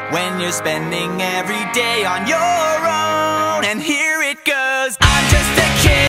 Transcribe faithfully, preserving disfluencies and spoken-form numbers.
when you're spending every day on your own. And here it goes.